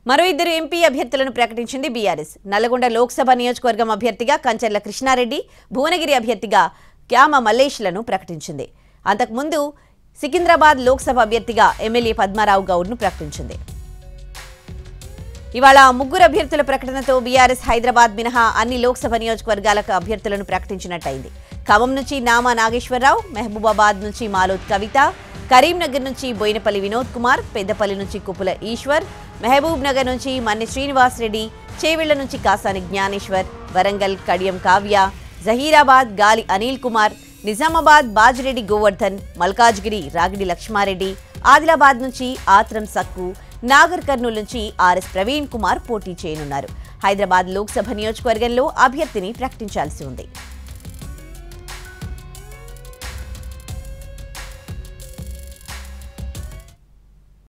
మరో ఇద్దరు ఎంపీ అభ్యర్థులను ప్రకటించింది బీఆర్ఎస్. నల్లగొండ లోక్సభ నియోజకవర్గం అభ్యర్థిగా కంచర్ల కృష్ణారెడ్డి, భువనగిరి అభ్యర్థిగా క్యామ మల్లేష్లను ప్రకటించింది. అంతకుముందు సికింద్రాబాద్ లోక్సభ అభ్యర్థిగా ఎమ్మెల్యే పద్మారావు గౌడ్ను ప్రకటించింది. ఇవాళ ముగ్గురు అభ్యర్థుల ప్రకటనతో బీఆర్ఎస్ హైదరాబాద్ మినహా అన్ని లోక్సభ నియోజకవర్గాలకు అభ్యర్థులను ప్రకటించినట్టయింది. ఖమ్మం నుంచి నామా నాగేశ్వరరావు, మహబూబాబాద్ నుంచి మాలోత్ కవిత, కరీంనగర్ నుంచి బోయినపల్లి వినోద్ కుమార్, పెద్దపల్లి నుంచి కుపుల ఈశ్వర్, మహబూబ్ నగర్ నుంచి మన్ని శ్రీనివాస్ రెడ్డి, చేవెళ్ల నుంచి కాసాని జ్ఞానేశ్వర్, వరంగల్ కడియం కావ్య, జహీరాబాద్ గాలి అనిల్ కుమార్, నిజామాబాద్ బాజిరెడ్డి గోవర్ధన్, మల్కాజ్గిరి రాగిడి లక్ష్మారెడ్డి, ఆదిలాబాద్ నుంచి ఆత్రం సక్కు, నాగర్ కర్నూలు నుంచి ఆర్ఎస్ ప్రవీణ్ కుమార్ పోటీ చేయనున్నారు. హైదరాబాద్ లోక్సభ నియోజకవర్గంలో అభ్యర్థిని ప్రకటించాల్సి ఉంది.